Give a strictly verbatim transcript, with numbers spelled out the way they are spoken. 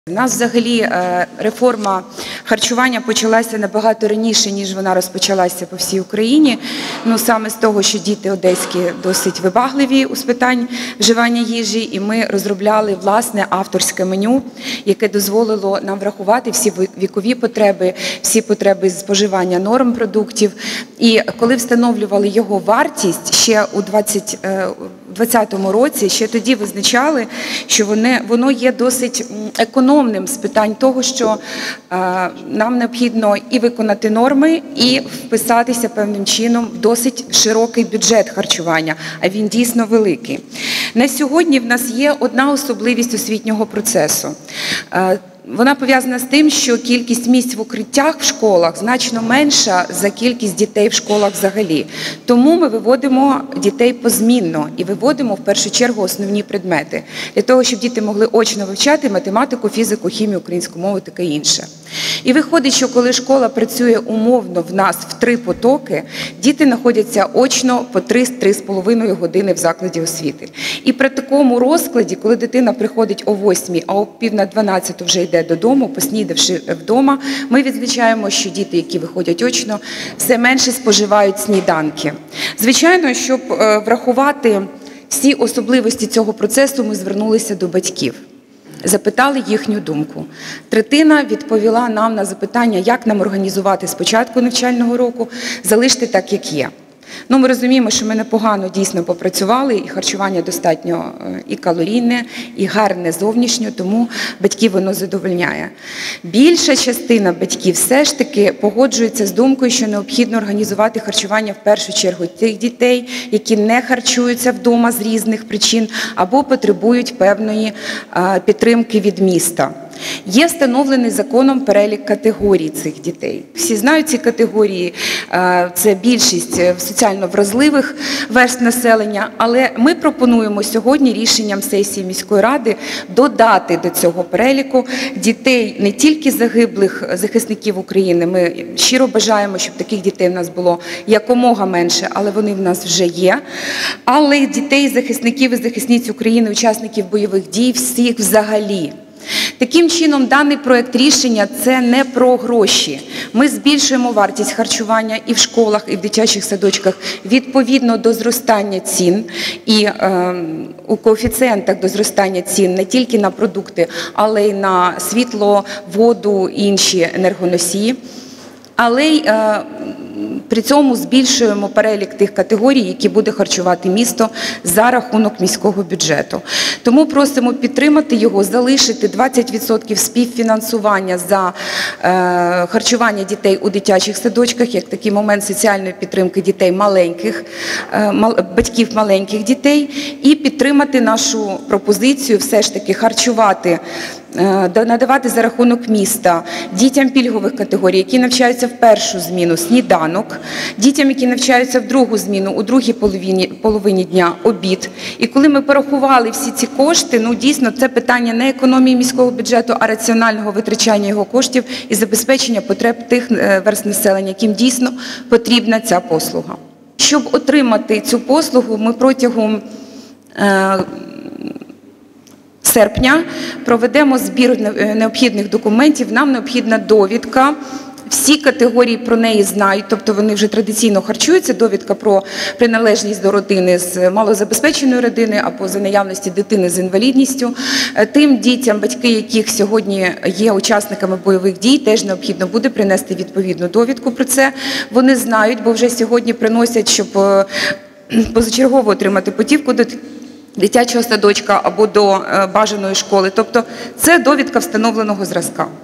У нас взагалі реформа харчування почалася набагато раніше, ніж вона розпочалася по всій Україні. Ну, саме з того, що діти одеські досить вибагливі у питань вживання їжі, і ми розробляли власне авторське меню, яке дозволило нам врахувати всі вікові потреби, всі потреби споживання норм продуктів. І коли встановлювали його вартість ще у двадцятому році, ще тоді визначали, що воно є досить економним з питань того, що е, нам необхідно і виконати норми, і вписатися певним чином в досить широкий бюджет харчування, а він дійсно великий. На сьогодні в нас є одна особливість освітнього процесу. Е, Вона пов'язана з тим, що кількість місць в укриттях в школах значно менша за кількість дітей в школах взагалі. Тому ми виводимо дітей позмінно і виводимо в першу чергу основні предмети, для того, щоб діти могли очно вивчати математику, фізику, хімію, українську мову і таке інше. І виходить, що коли школа працює умовно в нас в три потоки, діти знаходяться очно по три-три з половиною години в закладі освіти. І при такому розкладі, коли дитина приходить о восьмій, а о пів на дванадцяту вже йде додому, поснідавши вдома, ми відзначаємо, що діти, які виходять очно, все менше споживають сніданки. Звичайно, щоб врахувати всі особливості цього процесу, ми звернулися до батьків. Запитали їхню думку. Третина відповіла нам на запитання, як нам організувати з початку навчального року, залишити так, як є. Ну, ми розуміємо, що ми непогано дійсно попрацювали, і харчування достатньо і калорійне, і гарне зовнішньо, тому батьків воно задовольняє. Більша частина батьків все ж таки погоджується з думкою, що необхідно організувати харчування в першу чергу тих дітей, які не харчуються вдома з різних причин або потребують певної підтримки від міста. Є встановлений законом перелік категорій цих дітей. Всі знають ці категорії, це більшість соціально вразливих верств населення, але ми пропонуємо сьогодні рішенням сесії міської ради додати до цього переліку дітей не тільки загиблих захисників України, ми щиро бажаємо, щоб таких дітей в нас було якомога менше, але вони в нас вже є, але й дітей захисників і захисниць України, учасників бойових дій, всіх взагалі. Таким чином, даний проект рішення – це не про гроші. Ми збільшуємо вартість харчування і в школах, і в дитячих садочках відповідно до зростання цін і е, у коефіцієнтах до зростання цін не тільки на продукти, але й на світло, воду і інші енергоносії. Але й е, при цьому збільшуємо перелік тих категорій, які буде харчувати місто за рахунок міського бюджету. Тому просимо підтримати його, залишити двадцять відсотків співфінансування за е, харчування дітей у дитячих садочках, як такий момент соціальної підтримки дітей маленьких, е, мал, батьків маленьких дітей, і підтримати нашу пропозицію все ж таки харчувати, надавати за рахунок міста дітям пільгових категорій, які навчаються в першу зміну, сніданок, дітям, які навчаються в другу зміну, у другій половині, половині дня обід. І коли ми порахували всі ці кошти, ну дійсно це питання не економії міського бюджету, а раціонального витрачання його коштів і забезпечення потреб тих верств населення, яким дійсно потрібна ця послуга. Щоб отримати цю послугу, ми протягом е серпня проведемо збір необхідних документів. Нам необхідна довідка. Всі категорії про неї знають, тобто вони вже традиційно харчуються. Довідка про приналежність до родини з малозабезпеченої родини або за наявності дитини з інвалідністю. Тим дітям, батьки яких сьогодні є учасниками бойових дій, теж необхідно буде принести відповідну довідку про це. Вони знають, бо вже сьогодні приносять, щоб позачергово отримати путівку до дитячого садочка або до бажаної школи. Тобто це довідка встановленого зразка.